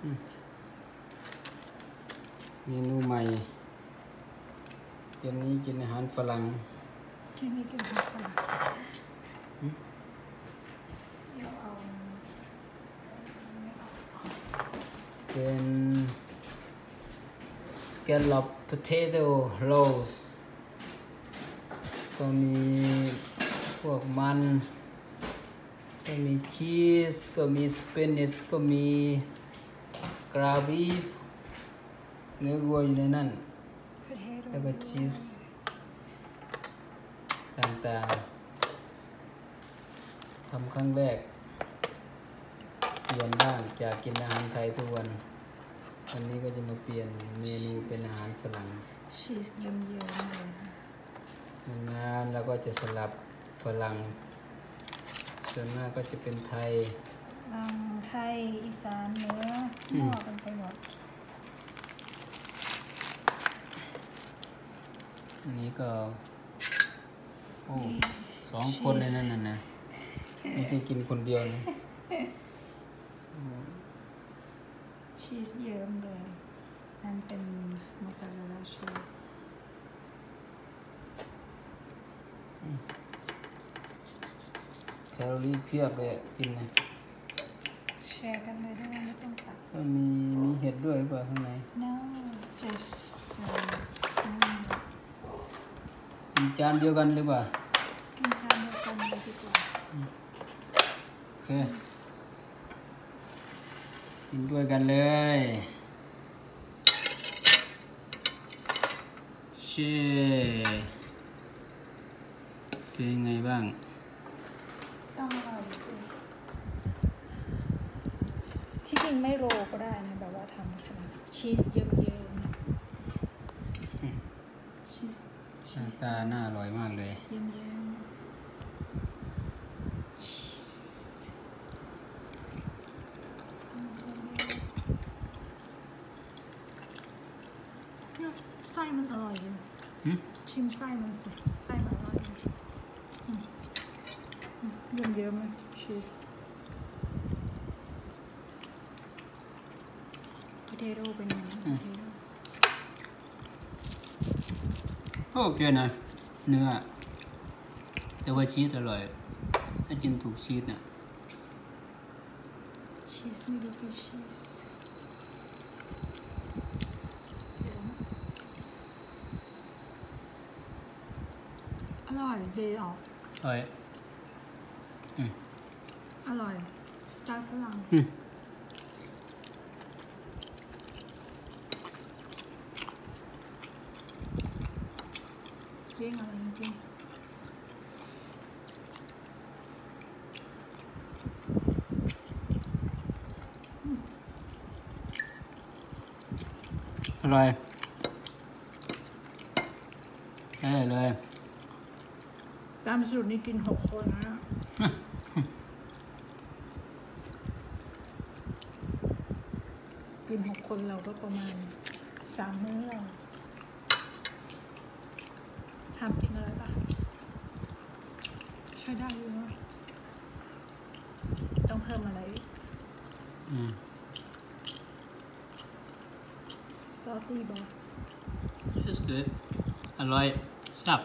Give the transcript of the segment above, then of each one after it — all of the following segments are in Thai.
เมนูใหม่เย็นนี้กินอาหารฝรั่งกินนี่กินอาหารฝรั่งเป็น scallop potato rolls ก็มีพวกมันก็มีชีสก็มีสเปนิชก็มีกราบีฟเนื้อวัวอยู่ในนั้นแล้วก็ชีสต่างๆทำครั้งแรกเปลี่ยนบ้างจากกินอาหารไทยทุกวันนี้ก็จะมาเปลี่ยนเมนูเป็นอาหารฝรั่งชีสเยิ้มๆเลยนานแล้วก็จะสลับฝรั่งส่วนมากก็จะเป็นไทยไทยอีสานเหนือหม้อกันไปหมดอันนี้ก็โอ้2 คนเลยนั่นนะไม่ใช่กินคนเดียวนะชีสเยิ้มเลยนั่นเป็นมอสซาเรลล่าชีสแคลอรี่เพียบเลยกินนะแชร์กันเลยได้ไหมไม่ต้องตัดก็มีเห็ดด้วยหรือเปล่าข้างใน no just กินจานเดียวกันหรือเปล่ากินจานเดียวกันเลยดีกว่าโอเคกินด้วยกันเลยเช่เป็นไงบ้างต้องอร่อยสิที่จริงไม่โรก็ได้นะแบบว่าทำชีสเยิ้มๆชีสหน้าตาน่าอร่อยมากเลยเยิ้มไส้มันอร่อยอยู่ชิมไส้มันสิไส้มันอร่อยเยิ้มๆเลยชีสโพเทโต้เป็นยังไงโอเคนะเนื้อแต่ว่าชีสอร่อยถ้ากินถูกชีสเนี่ยชีสไม่รู้กี่ชีสอร่อยดีออกอร่อยอร่อยสไตล์ฝรั่งเรื่องอะไรจริงอร่อยได้เลยตามสูตรนี้กิน6 คนนะกิน6 คนเราก็ประมาณ3 มื้อเราทำจริงอะไรป่ะใช้ได้อยู่นะต้องเพิ่มอะไรซอสตี้บอส It's good อร่อยชับ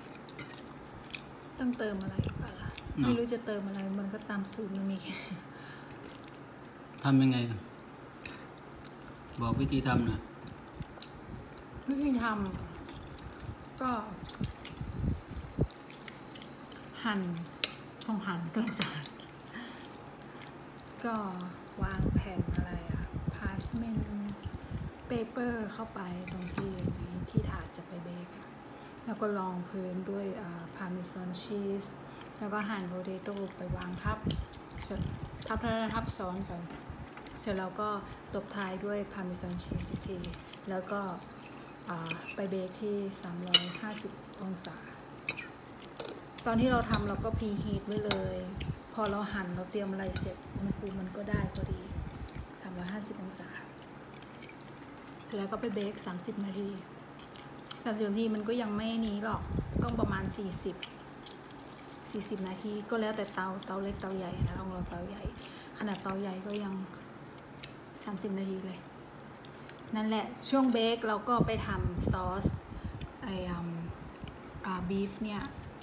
ต้องเติมอะไรป่ะล่ะไม่รู้จะเติมอะไรมันก็ตามสูตรมันมีทำยังไงบอกวิธีทำหน่อยวิธีทำก็หั่นกระจาดก็วางแผ่นอะไรพาสเมนเปเปอร์เข้าไปตรงที่ถาดจะไปเบกแล้วก็รองพื้นด้วยพาร์เมซานชีสแล้วก็หั่นโพเทโต้ไปวางทับแล้วทับซ้อนกันเสร็จแล้วก็ตบท้ายด้วยพาร์เมซานชีสอีกทีแล้วก็ไปเบกที่350 องศาตอนที่เราทำเราก็พรีฮีทไว้เลยพอเราหั่นเราเตรียมอะไรเสร็จอุณหภูมิมันก็ได้พอดี350 องศาเสร็จแล้วก็ไปเบก30 นาทีมันก็ยังไม่นี้หรอกต้องประมาณ40 นาทีก็แล้วแต่เตาเล็กเตาใหญ่นะลองเตาใหญ่ขนาดเตาใหญ่ก็ยัง 30 นาทีเลยนั่นแหละช่วงเบคเราก็ไปทำซอสบีฟเนี่ย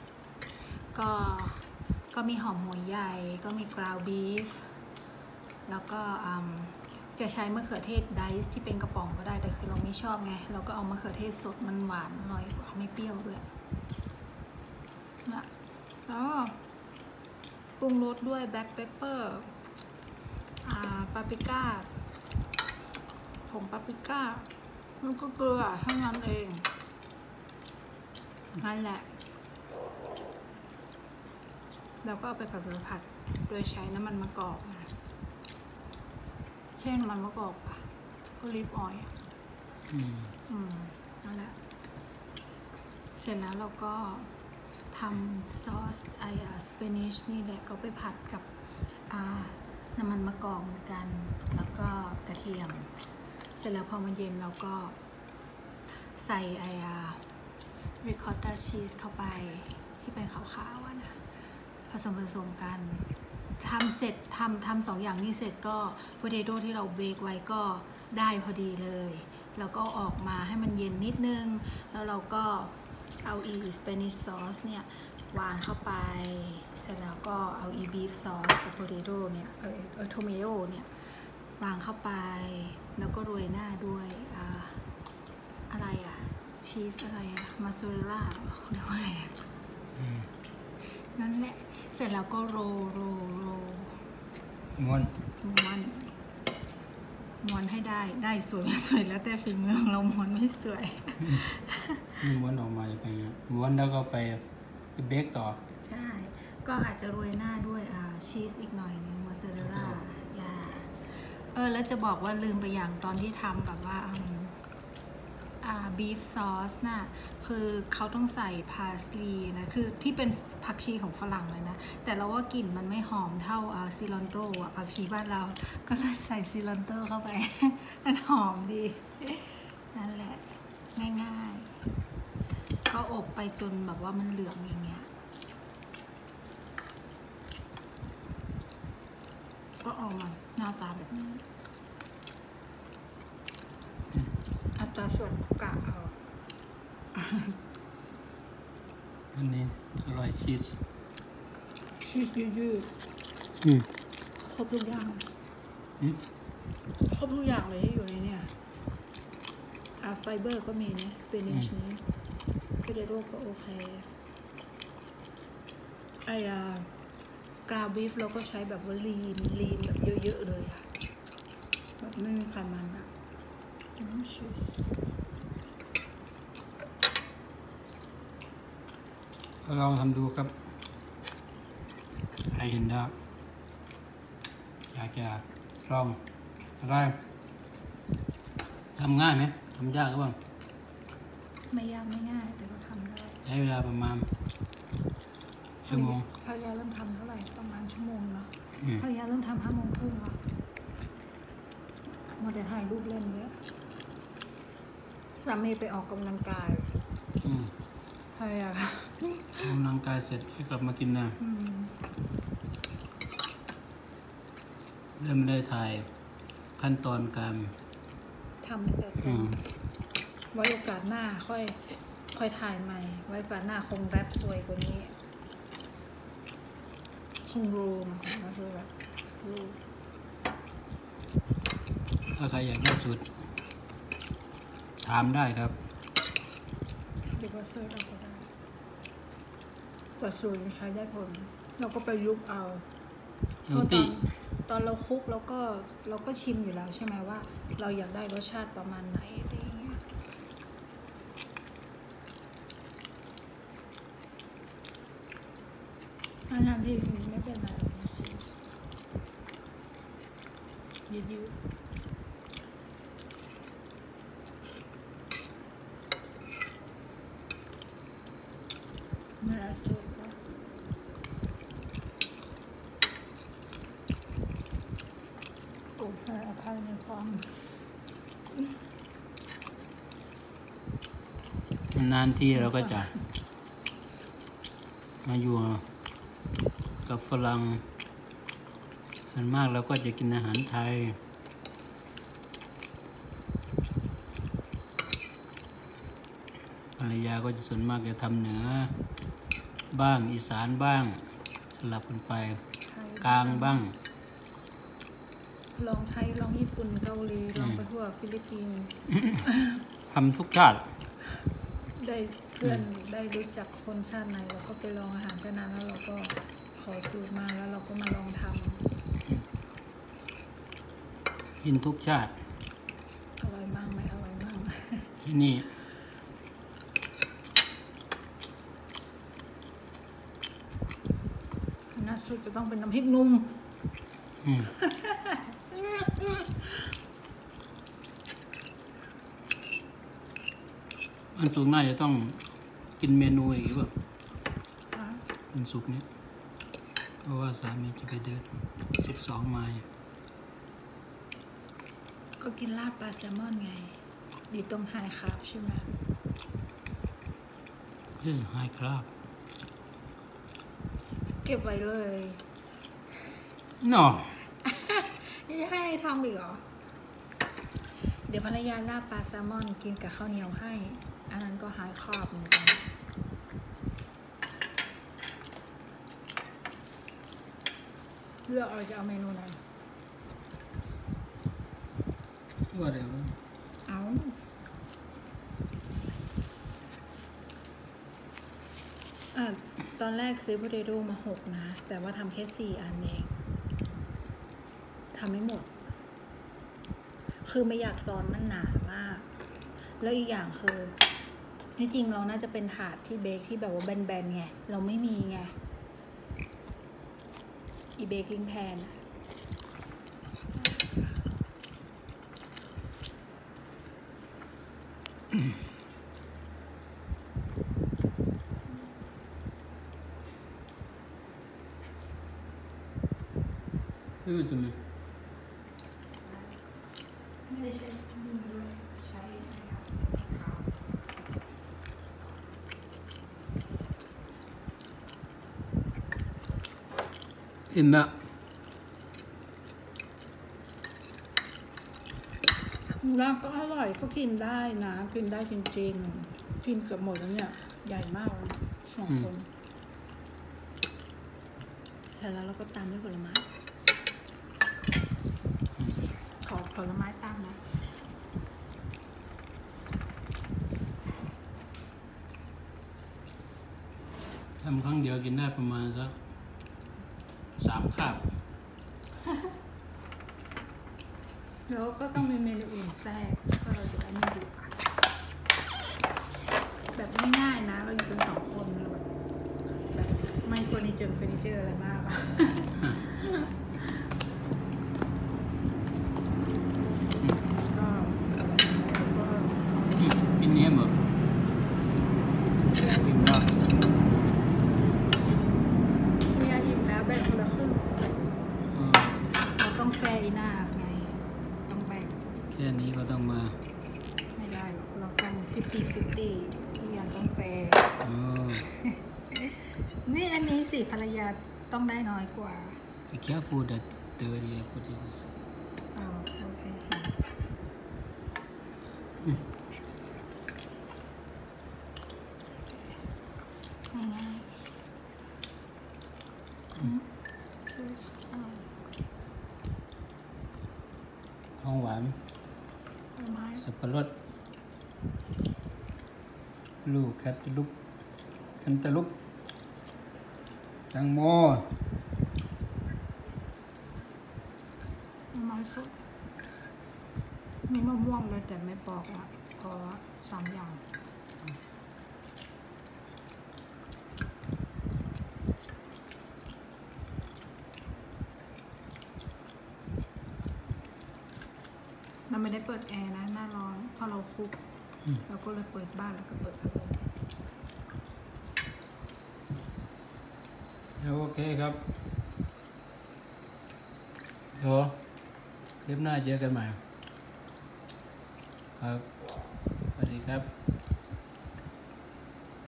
ก็มีหอมหัวใหญ่ก็มีกราวบีฟแล้วก็จะใช้มะเขือเทศไดซ์ที่เป็นกระป๋องก็ได้แต่คือเราไม่ชอบไงเราก็เอามะเขือเทศสดมันหวานอร่อยกว่าไม่เปรี้ยวด้วยนะแล้วปรุงรสด้วยแบล็คเปปเปอร์ปาปริก้าผงปาปริก้าแล้วก็เกลือเท่านั้นเองนั่นแหละแล้วก็เอาไปผัดโดยใช้น้ำมันมะกอกนะเช่นมันมะกอกป่ะโอลิฟออยล์นั่นแหละเสร็จแล้วเราก็ทำซอสสเปนิชนี่แหละก็ไปผัดกับน้ำมันมะกอกเหมือนกันแล้วก็กระเทียมเสร็จแล้วพอมันเย็นเราก็ใส่ริคอตตาชีสเข้าไปที่เป็นขาวๆนะผสมกันทำเสร็จทำ2 อย่างนี้เสร็จก็โพเตโต้ที่เราเบคไว้ก็ได้พอดีเลยแล้วก็ออกมาให้มันเย็นนิดนึงแล้วเราก็เอาสเปนิชซอสเนี่ยวางเข้าไปเสร็จแล้วก็เอาบีฟซอสกับโพเตโต้เนี่ยโทเมโต้เนี่ยวางเข้าไปแล้วก็โรยหน้าด้วยอะไรชีสอะไรมาซาเรลล่าเรียกว่าไงนั่นแหละเสร็จแล้วก็โรม้วนให้ได้สวยแล้วแต่ฝีมือเราม้วนไม่สวยม้วนออกมาจะเป็นม้วนแล้วก็ไปเบคต่อใช่ก็อาจจะโรยหน้าด้วยชีสอีกหน่อยนึงมาซาเรลล่าแล้วจะบอกว่าลืมไปอย่างตอนที่ทำแบบว่าบีฟซอสน่ะคือเขาต้องใส่พาสลีย์นะคือที่เป็นผักชีของฝรั่งเลยนะแต่เราว่ากลิ่นมันไม่หอมเท่าซิลอนโตผักชีบ้านเราก็เลยใส่ซิลอนโตเข้าไป มันหอมดีนั่นแหละง่ายๆก็อบไปจนแบบว่ามันเหลืองอย่างเงี้ยก็ออกมาหน้าตาแบบนี้อัตราส่วนกะเอาอันนี้อร่อยชีสยืดครบทุกอย่างครบทุกอย่างเลยที่อยู่ในเนี่ยไฟเบอร์ก็มีเนี่ยสเปนิชนี้โพเตโต้ก็โอเคกราวบีฟเราก็ใช้แบบว่าลีนแบบเยอะๆเลยแบบไม่มีไขมันชีสลองทำดูครับใครเห็นแล้วอยากจะลองอะไรทำง่ายไหมทำยากหรือเปล่าไม่ยากไม่ง่ายแต่ก็ทำได้ใช้เวลาประมาณชั่วโมงภรรยาเริ่มทำเท่าไหร่ประมาณชั่วโมงเนาะภรรยาเริ่มทำ5 โมงครึ่งแล้วมาแต่ถ่ายรูปเล่นเนี่ยสามีไปออกกำลังกายภรรยาออกกำลังกายเสร็จให้กลับมากินนะเริ่มได้ถ่ายขั้นตอนการทำแต่ไว้โอกาสหน้าค่อยถ่ายใหม่ไว้โอกาสหน้าคงแรปสวยกว่านี้คงรูมนะคือแบบถ้าใครอยากได้สูตรถามได้ครับเดี๋ยวก็เซิร์ชเอาก็ได้แต่สูตรใช้ได้ผลเราก็ไปยุบเอาตอนเราคลุกเราก็ชิมอยู่แล้วใช่ไหมว่าเราอยากได้รสชาติประมาณไหนอะไรอย่างเงี้ยงานที่ไม่เป็นไรยืดไม่ได้จุดโอ้ให้อภัยในความนานที่เราก็จะมาอยู่กับฝรั่งส่วนมากเราก็จะกินอาหารไทยรยาก็จะส่วนมากจะทำเหนือบ้างอีสานบ้างสลับกันไปกลางบ้างลองไทยลองญี่ปุ่นเกาหลีลองไปทั่วฟิลิปปินส์ทำทุกชาติได้เพื่อนได้รู้จักคนชาติไหนเราก็ไปลองอาหารชาตินั้นแล้วเราก็ขอสูตรมาแล้วเราก็มาลองทำกินทุกชาติอร่อยมากไหมอร่อยมากที่นี่น่าสุดจะต้องเป็นน้ำพริกนุ่มวันศุกร์หน้าจะต้องกินเมนูอีกหรือเปล่าวันศุกร์นี้เพราะว่าสามีจะไปเดิน12 ไมล์ก็กินลาบปลาแซลมอนไงดีตรงไฮคาร์บใช่ไหม This is high carb เก็บไว้เลย No จะให้ทำอีกเหรอ เดี๋ยวภรรยาลาบปลาแซลมอนกินกับข้าวเหนียวให้ อันนั้นก็ไฮคาร์บเหมือนกันเลือกเอาจะเอาเมนูไหน whatever เอาตอนแรกซื้อโพเตโต้มา6นะแต่ว่าทำแค่4 อันเองทำไม่หมดคือไม่อยากซ้อนมันหนามากแล้วอีกอย่างคือที่จริงเราน่าจะเป็นถาดที่เบคที่แบบว่าแบนๆไงเราไม่มีไงอีเบกกิ้งแพน Give it to me ไม่ได้ใช้มือด้วยใช้อิ่มละแล้วก็อร่อยก็กินได้นะกินได้จริงๆกินเกือบหมดแล้วเนี่ยใหญ่มากเลย2 คนแล้วเราก็ตามด้วยผลไม้ขอผลไม้ตามนะทำครั้งเดียวกินได้ประมาณสัก3 คาบแล้วก็ต้องมีเมนูอื่นแทรกก็เราจะได้ไม่ดุอ่ะแบบง่ายๆนะเราอยู่กัน2 คนแบบไม่เฟอร์นิเจอร์อะไรมากอ่ะก็กินเนี้ยหมดอิ่มแล้วเมียอิ่มแล้วแบ่งคนละครึ่งเราต้องแฟร์อีน่าไงต้องแบ่งแค่นี้ก็ต้องมาไม่ได้หรอกเรากัน50-50ทุกอย่างต้องแฟร์อ๋อนี่อันนี้สิภรรยาต้องได้น้อยกว่า Be careful that dirty I put in อ๋อโอเคง่ายๆของหวานผลไม้สับปะรดลูกแคนตาลูปแตงโมผลไม้สดมีมะม่วงเลยแต่ไม่ปอกอ่ะพอ3 อย่างเราไม่ได้เปิดแอร์นะหน้าร้อนพอเราคุกเราก็เลยเปิดบ้านแล้วก็เปิดพัดลมโอเคครับเดี๋ยวคลิปหน้าเจอกันใหม่ครับสวัสดีครับ